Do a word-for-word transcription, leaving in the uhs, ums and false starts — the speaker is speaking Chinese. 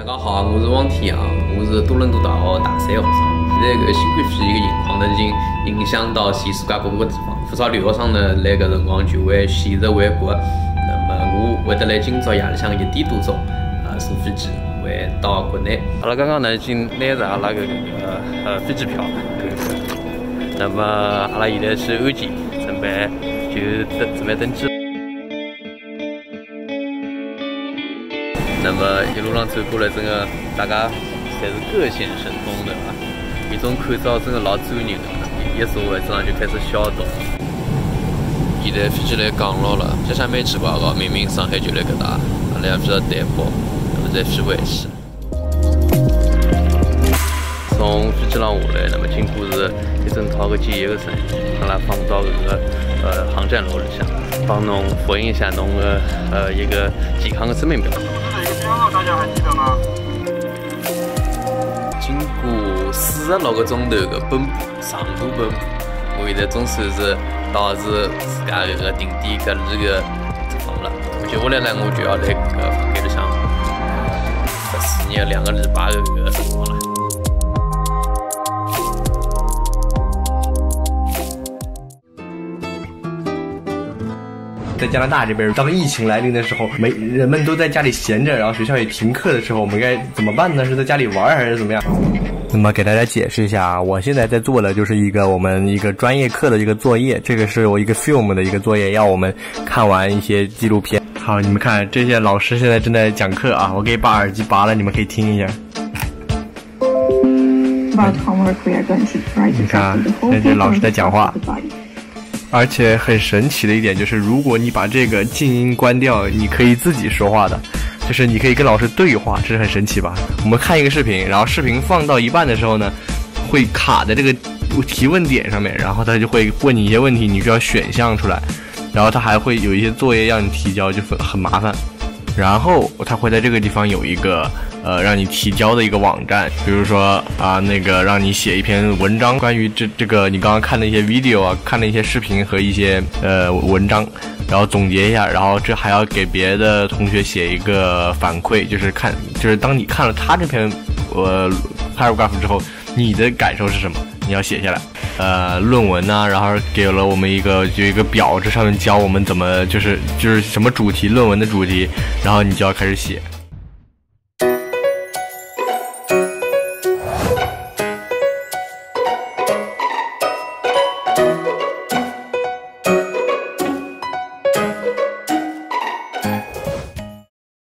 家好，我是王天阳，我是多伦多大学大三学生。现在这个新冠肺炎一个情况呢，已经影响到全世界各个地方，不少留学生呢那个辰光就会选择回国。那么我会得来今朝夜里向一点多钟，呃，坐飞机回到国内。阿拉刚刚呢已经拿着阿拉个呃呃飞机票了。那么阿拉现在去安检，准备就登准备登机。 那么一路上走过来，真的大家侪是各显神通，对伐？一种看照真的老专业的，一坐位置上就开始消毒。现在飞机来降落了，这下蛮奇怪的，明明上海就辣搿搭，阿拉要飞到台北，那么再飞回去。从飞机上下来，那么经过是一整套个检疫个程序，阿拉放到搿个呃航站楼里向，帮侬复印一下侬个呃一个健康的声明表。 大家还记得吗？ 经过四十六个钟头的奔波，长途奔波，我现在总算是到是自家这个定点隔离的地方了。接下来呢，我就要来这个房间里向十四日两个礼拜的这个生活了。 在加拿大这边，当疫情来临的时候，没人们都在家里闲着，然后学校也停课的时候，我们该怎么办呢？是在家里玩还是怎么样？那么给大家解释一下啊，我现在在做的就是一个我们一个专业课的一个作业，这个是我一个 film 的一个作业，要我们看完一些纪录片。好，你们看这些老师现在正在讲课啊，我给把耳机拔了，你们可以听一下。你看啊，这些老师在讲话。 而且很神奇的一点就是，如果你把这个静音关掉，你可以自己说话的，就是你可以跟老师对话，这是很神奇吧？我们看一个视频，然后视频放到一半的时候呢，会卡在这个提问点上面，然后他就会问你一些问题，你需要选项出来，然后他还会有一些作业让你提交，就很很麻烦。然后他会在这个地方有一个呃让你提交的一个网站，比如说啊那个让你写一篇文章，关于这这个你刚刚看的一些 video 啊，看的一些视频和一些呃文章，然后总结一下，然后这还要给别的同学写一个反馈，就是看就是当你看了他这篇呃 paragraph 之后，你的感受是什么？你要写下来。 呃，论文呢、啊，然后给了我们一个就一个表，这上面教我们怎么就是就是什么主题，论文的主题，然后你就要开始写。